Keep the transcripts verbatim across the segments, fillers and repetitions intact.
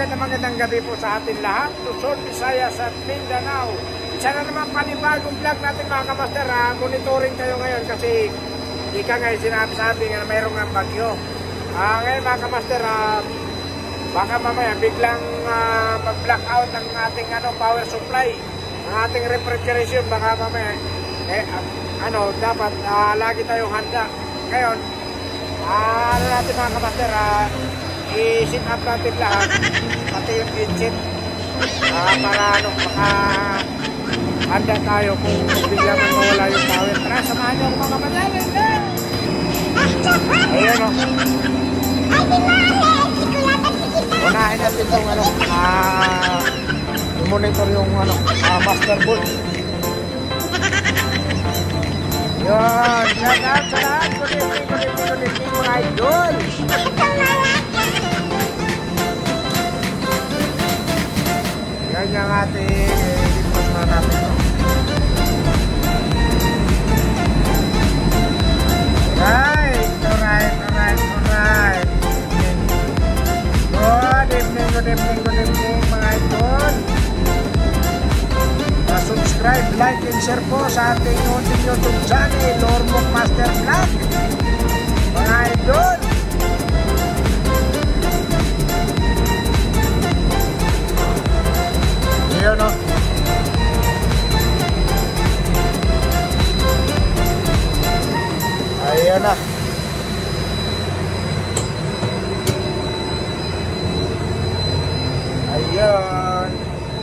na magandang gabi po sa atin lahat. Luzon, Visayas at Mindanao. Isa na naman panibagong vlog natin mga kamaster. Ha? Monitoring kayo ngayon kasi di ka ngayon sinabi-sabi nga na mayroong ang bagyo. Uh, ngayon mga kamaster, uh, baka mamaya biglang uh, mag-blackout ang ating ano, power supply, ang ating refrigeration. Baka mamaya, eh, uh, ano, dapat uh, lagi tayong handa. Ngayon, uh, ano natin mga kamaster, uh, i-sit up natin lahat, pati yung kitchen, uh, para ano, baka handa tayo kung bigla man mawala yung power. Tara, samahan niyo ako mga kamaster. Ayun o. Unahin natin itong ano, uh, monitor yung ano, uh, master board. Yun, shout out sa lahat. Good evening, good evening, good evening mga idol. Yan yung ating i-post na natin ito. Alright, alright, alright, alright. Good evening, good evening, good evening mga idol. Subscribe, like, and share po sa ating YouTube channel, Lormok Master Vlog. Mga idol. Ayan o. Ayan na. Ayan.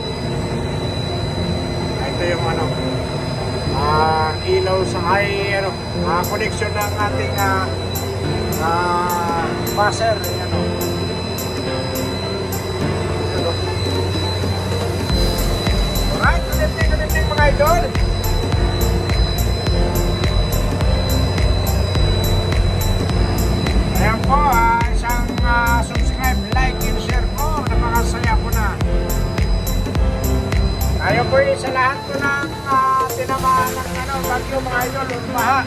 Ito yung ano, uh, ilaw sa ay ano, uh, connection ng ating uh, uh, buzzer. Ayan o. Alright, good evening, good evening mga idol. Ayan po, uh, isang uh, subscribe, like, and share po. Napakasaya po na. Tayo po eh, sa lahat po ng uh, tinamaan ng ano, bagyo mga idol, baha.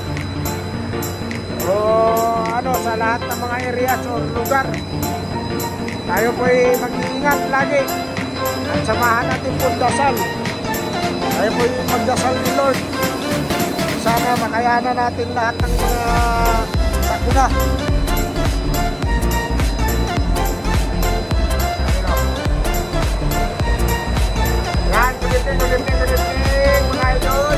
O ano, sa lahat ng mga areas o lugar. Tayo po eh, mag-iingat lagi. At samahan natin po dasal. Tayo po yung magdasal ni Lord. Sana makayanan natin lahat ng mga sakuna. Yan, kulitin, kulitin, kulitin, mga idol.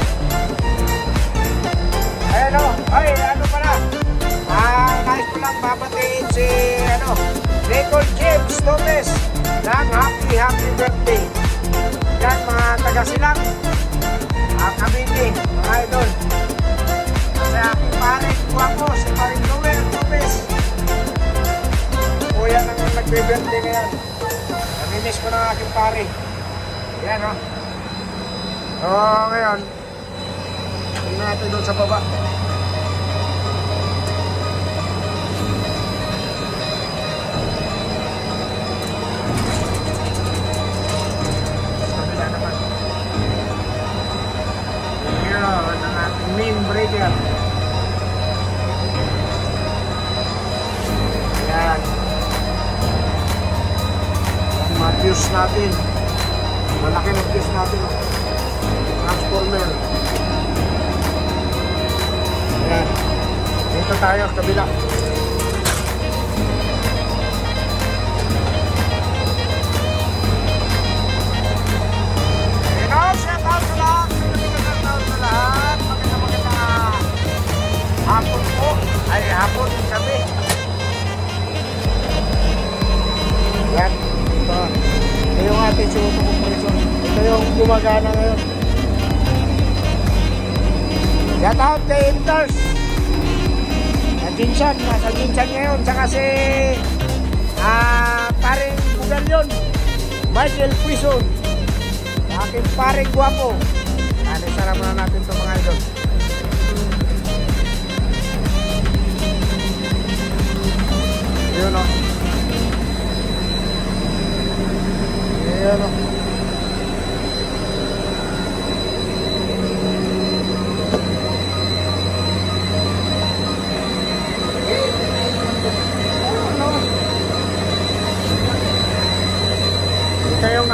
Ayan o, ay, ano pala. Ah, nais ko lang babatiin si, ano, Nicole James Thomas ng happy, happy birthday. Yan, mga taga-silang. Ah, Cavite, mga idol. Kasi aking paring guwapo, si paring Noel Thomas. O yan ang nagbe-birthday ngayon. Namimiss ko ng aking pare. Yan o. O, ngayon, tingnan natin doon sa baba. Sabi na naman. Here o, ang ating main breaker. Yan. Ang mga fuse natin. Malaki ng fuse natin, oh. Transformer. Ayan. Dito tayo, kabila. Ayan o, shout out sa lahat. Shout out sa lahat. Maganda-maganda hapon po. Ay, hapon, gabi. Ayan. Ito. Ito yung ating suot compressor. Ito yung gumagana ngayon. Shout out kay Inters. Sa Jinsan. Nasa Jinsan ngayon. Saka si ah, paring bugal yun. Michael Puison. Aking paring guwapo. Ano, sarap na natin ito mga idol. Yun o. Ayan o.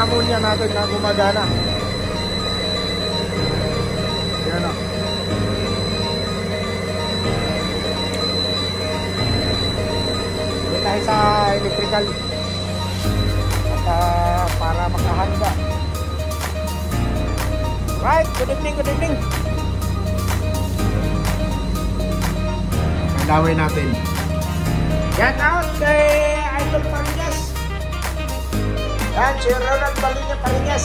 ammonia natin na gumagana. Yan o. Dito tayo sa electrical. At uh, para makahanda. Right, good evening, good evening. Laway natin. Get out kay Idol Paringas. Yan, si Ronald Balinya Paringas.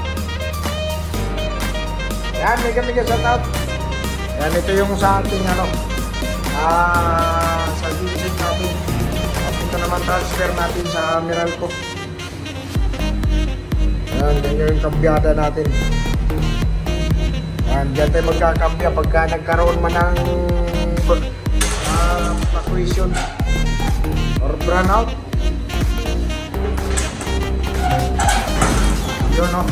Yan, mega mega shout out. Yan, ito yung sa ating ano, ah, sa visit natin. At ito naman transfer natin sa Meralco. Yan, yan yung kambyada natin. Yan, dyan tayo magkakambya pagka nagkaroon man ng uh, fluctuation or brownout. Yun o.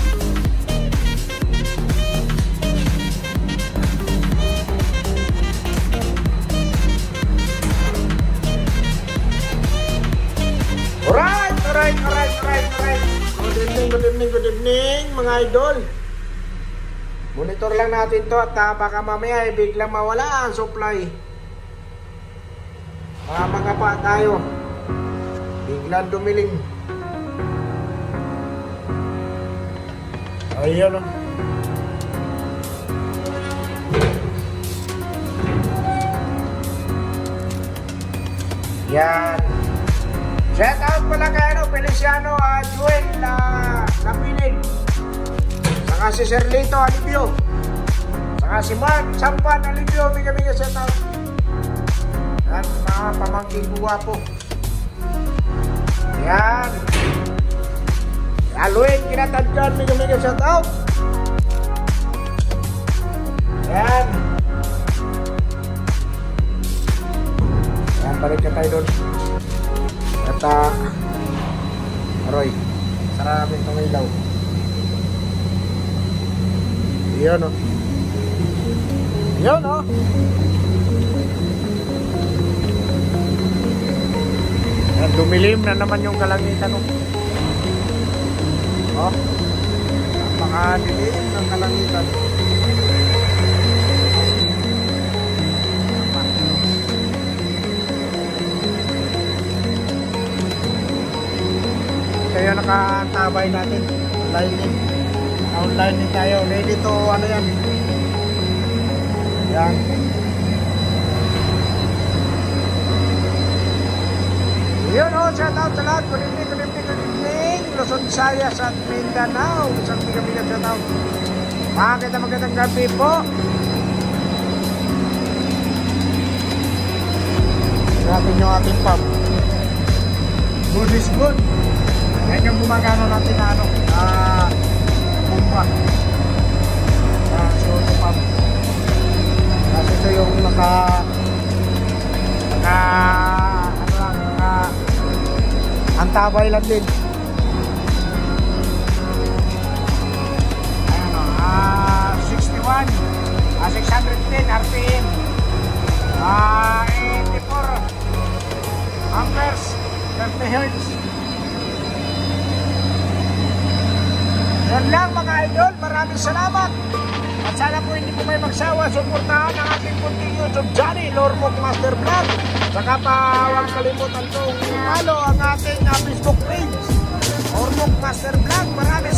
Alright, alright, alright, alright, alright. Good evening, good evening, good evening mga idol. Monitor lang natin to at uh, baka mamaya eh, biglang mawala ang supply. Mga mga pa tayo. Biglang dumiling. Ayun o. Yan. Shout out pala kay ano, Feliciano uh, Joel uh, Lapinig. Saka si Serlito Alivio. Saka si Mark Sampan Alivio. Miga-miga shout out. Yan, mga pamangking guwapo. Yan. Aluin, kinatadyan, miga-miga shout out. Yan. Yan, balik ka tayo doon. At, uh, Aroy, sarapin itong ilaw. Yan, o. Yan, o. Yan, dumilim na naman yung kalangitan, o. Oh, napakadilim ng kalangitan. Kaya nakatabay natin. Online din. Online din tayo. Ready to ano yan. Yan. Yun o, shout out sa lahat. Good evening, good evening, good evening. Luzon, Visayas at Mindanao. Isang biga-biga shout out. Makakita magandang gabi po. Natin yung ating pump. Good is good. Yan yung gumagano natin na ano. Ah, pumpa. Ah, so ito pump. Kasi ito yung naka naka ano lang, naka antabay lang din. Ayan o, ah, sixty-one, ah, six hundred ten R P M, ah, eighty-four amperes, thirty hertz. Yan lang mga idol, maraming salamat. At sana po hindi po may magsawa, suportahan ang ating kunting YouTube channel, Ormoc Master Vlog. Saka pa huwag kalimutan kong follow ang ating uh, Facebook page, Ormoc Master Vlog. Maraming